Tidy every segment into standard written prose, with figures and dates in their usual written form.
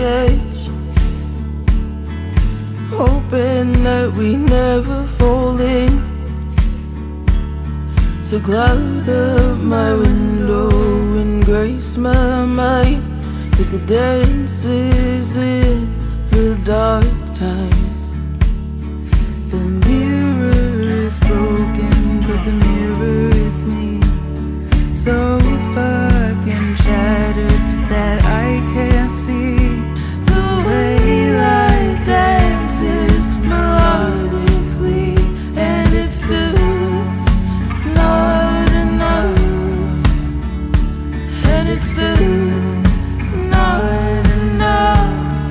edge, hoping that we never fall in. So cloud up my window and grace my mind with the dances in the dark times. The mirror is broken, but the mirror is me. So fucking shattered that I can't see the way light dances melodically, and it's still not enough, and it's still not enough.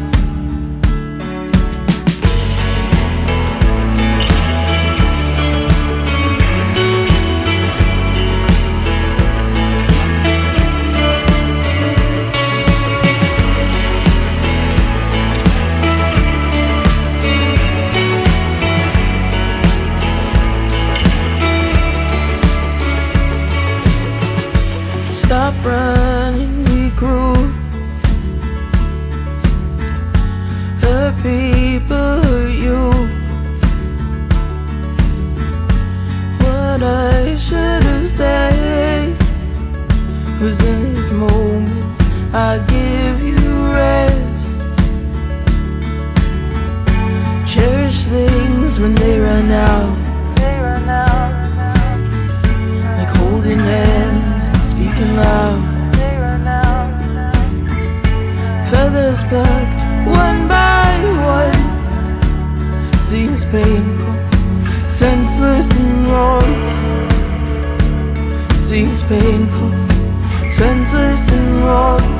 Stop running, be cruel. Hurt people, hurt you. What I should have said was, in this moment I give you rest. Cherish things when they run out, like holding hands, speaking loud. Feathers plucked one by one seems painful, senseless and wrong. Seems painful, senseless and wrong.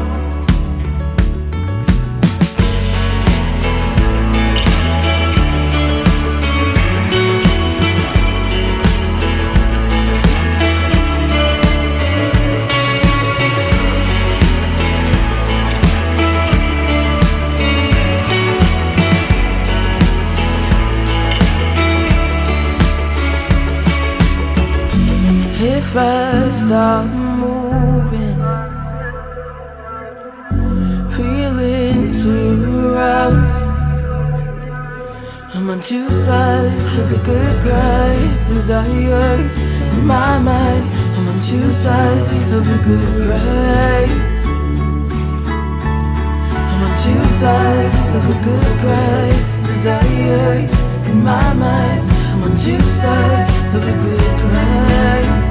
If I stop moving, feeling too aroused, I'm on two sides of a good cry, desire in my mind. I'm on two sides of a good cry. I'm on two sides of a good cry, desire in my mind. I'm on two sides of a good cry.